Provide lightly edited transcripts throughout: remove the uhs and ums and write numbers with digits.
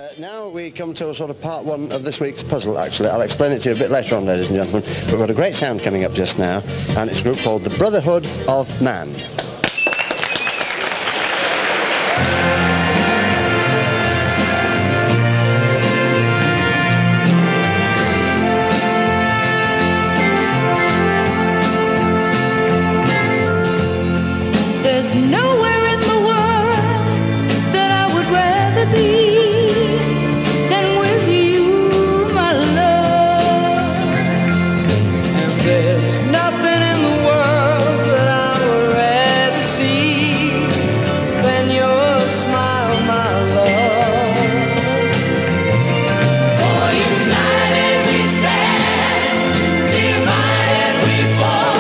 Now we come to a sort of part one of this week's puzzle, actually. I'll explain it to you a bit later on, ladies and gentlemen. We've got a great sound coming up just now, and it's a group called the Brotherhood of Man. There's nowhere in the world that I would rather be than with you, my love. And there's nothing in the world that I would rather see than your smile, my love. For united we stand, divided we fall.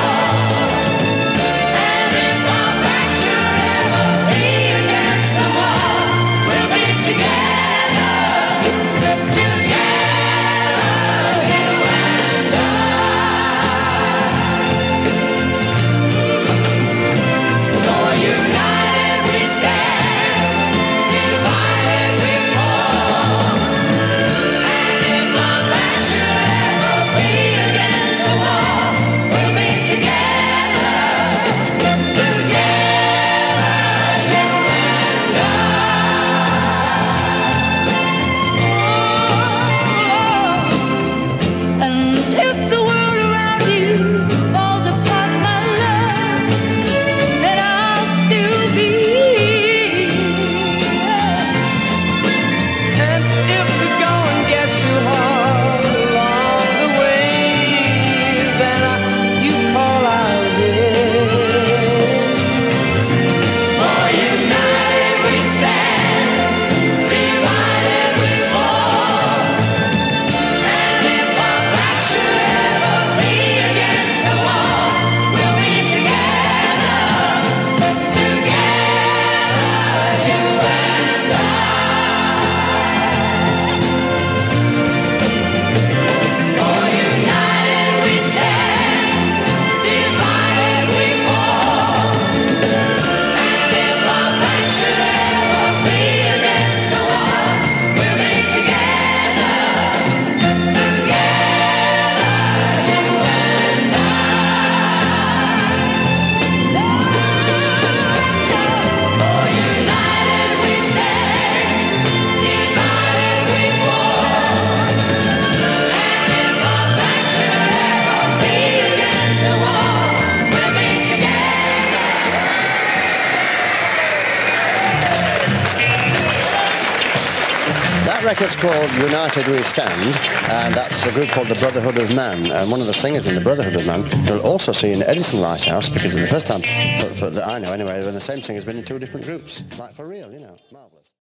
That record's called United We Stand, and that's a group called the Brotherhood of Man. And one of the singers in the Brotherhood of Man you'll also see in Edison Lighthouse, because it's the first time that I know anyway when the same singer's been in two different groups. Like for real, you know, marvellous.